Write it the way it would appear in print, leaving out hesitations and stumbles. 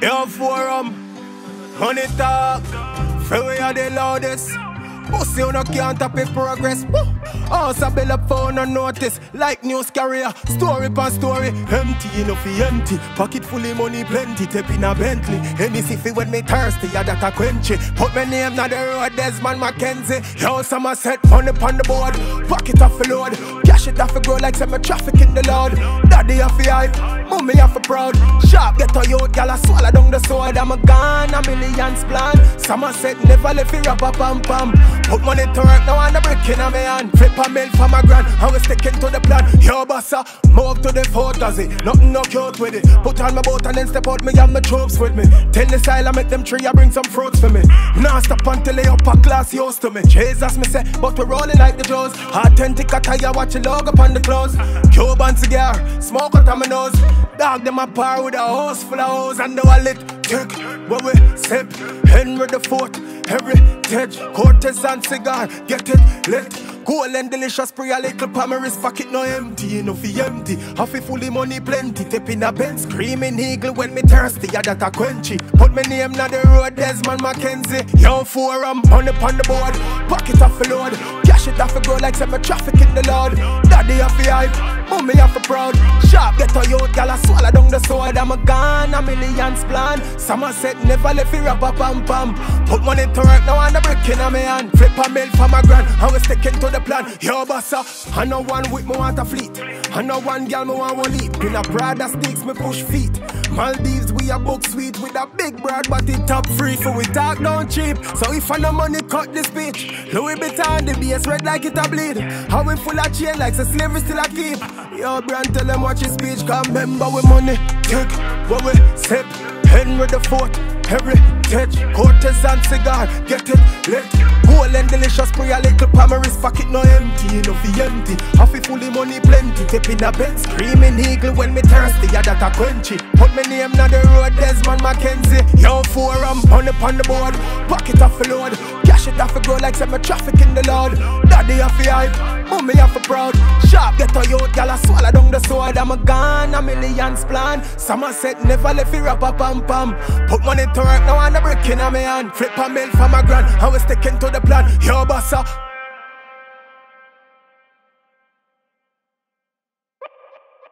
Yo, forum, money talk, freeway are the loudest. Pussy you no can't stop it progress. Also build up phone and notice. Like news carrier, story upon story. Empty enough fi empty. Pocket full of money plenty. Tap in a Bentley. Any siffy when me thirsty, yeah that a quench it. Put my name na the road, Desmond Mackenzie. Yo, some set money upon the board. Pocket off the load. Cash it off the grow like some traffic in the load. Daddy off the hype, mommy off the proud. Sharp get a youth, gal a swallow down the sword. I'm a gun, a millions plan. Some set never left fi rap a pam pam. Put money to work, now I'm a brick in a me hand. Flip a mill for my grand, I was sticking to the plan. Yo bossa, move to the fort, does it? Nothing no cute with it. Put on my boat and then step out, me and my troops with me. Tell the style I make them tree, I bring some fruits for me. Now stop until they up a class used to me. Jesus me say, but we rolling like the Joes. Authentic attire, watch the logo upon the clothes. Cuban cigar, smoke out of my nose. Dog them a par with a hose full of hoes and the wallet. Tick, where we sip, Henry the Fourth, heritage, courtesan cigar, get it lit. Cool and delicious, pray a little pa my wrist pocket no empty, no fi empty. Half fi fully money plenty, tip in a Benz, screaming eagle when me thirsty, yeah that a quenchy. Put my name na the road, Desmond Mackenzie. Yo, forum, money upon the board, pocket off the load. Cash it off the grow like some traffic in the load. Daddy off the hype, mommy off the proud. Sharp get a youth, gal a swallow down the sword. I'm a gun, a millions plan. Some set never left fi rap a pam pam. Put money to work, now I'm a brick in a me hand. Flip a mill for my grand, I was sticking to the plan. Yo bossa, I know one with me want a fleet. I know one gal me want one leap. In a Prada sticks me push feet. Maldives we a book sweet with a big broad but it top free. So we talk down cheap. So if I no money cut this bitch. Louis Vuitton the base red like it a bleed. How we full of chain like so slavery still a keep. Yo brand tell them watch his speech. Cause remember we money take what we sip. Henry the Fourth, heritage, courtesan cigar, get it lit. Cool and delicious, pray a little pa my wrist pocket no empty, no fi empty. Half fi fully money plenty, tip in a Benz, screaming eagle when me thirsty, yeah that a quenchy. Put my name na the road, Desmond Mackenzie. Yo, forum, money upon the board, pocket off the load. Cash it off the grow like some traffic in the load. Daddy off the hype, mommy off the proud. Sharp get a youth, gal a swallow down the sword. I'm a gun, a millions plan. Some set never left fi rap a pam pam. Put money to work, now I'm a brick in a me hand. Flip a mill for my grand, I was sticking to the plan. Yo bossa,